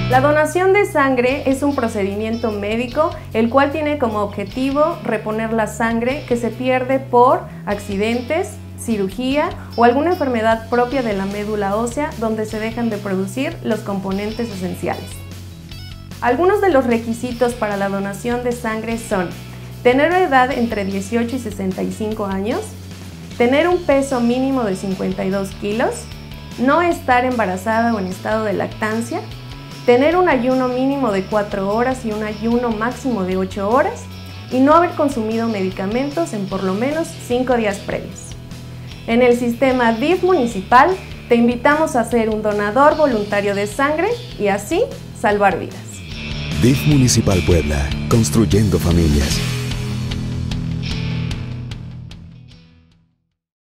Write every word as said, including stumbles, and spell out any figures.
La donación de sangre es un procedimiento médico el cual tiene como objetivo reponer la sangre que se pierde por accidentes, cirugía o alguna enfermedad propia de la médula ósea donde se dejan de producir los componentes esenciales. Algunos de los requisitos para la donación de sangre son tener edad entre dieciocho y sesenta y cinco años, tener un peso mínimo de cincuenta y dos kilos, no estar embarazada o en estado de lactancia, tener un ayuno mínimo de cuatro horas y un ayuno máximo de ocho horas y no haber consumido medicamentos en por lo menos cinco días previos. En el sistema D I F municipal te invitamos a ser un donador voluntario de sangre y así salvar vidas. D I F Municipal Puebla, construyendo familias.